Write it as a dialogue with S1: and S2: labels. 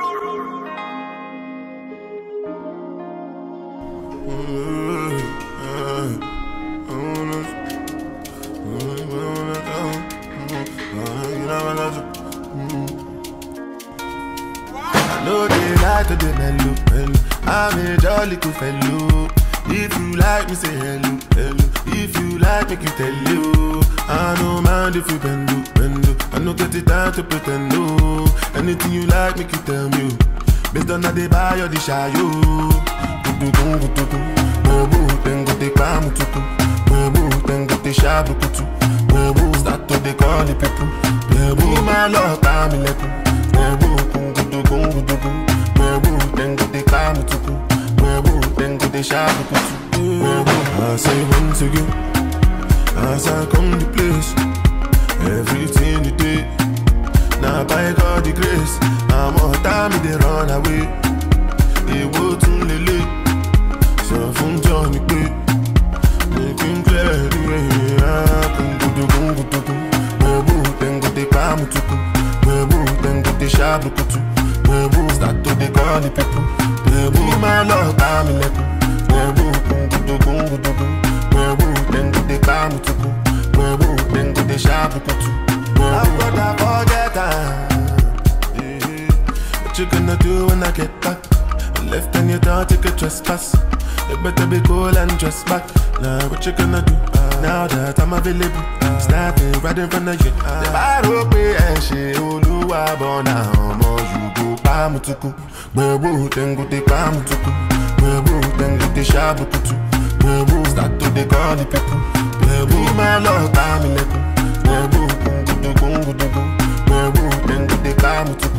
S1: No, they like to the mellow. I'm a jolly good fellow. If you like me, say hello, hello. If you like, make you tell you. I don't mind if you bend. I no get the time to pretend, no. Anything you like, make you tell me. Based on how they buy or the shy, yo. Tengo te pamu tuku. Tengo te shabu kutu. Start to they call the people. My love, I'm in leku. Tengo te pamu tuku. Tengo te shabu kutu. I say once again, as I come to place, everything you did. Now by God the grace, I'm all time they run away. It will too late. So from Johnny P, making clear the way. I can go to tengo te pamu tuku. Tengo te shabu kutu. Start to they call the people. My love, I'm in leku. Tengo te pamu tuku. Tengo te shabu kutu. I've got that forget time. What you gonna do when I get back? Left and you don't take a trespass. You better be cool and dress back. Now what you gonna do? Now that I'm available, snapping right in front of you. The bottle pay and shit. Oluwa bona omo you go pamu tuku. Tengo te pamu tuku. Tengo te shabu kutu. Start to they call the people. My love, I'm in leku. Tengo te pamu tuku.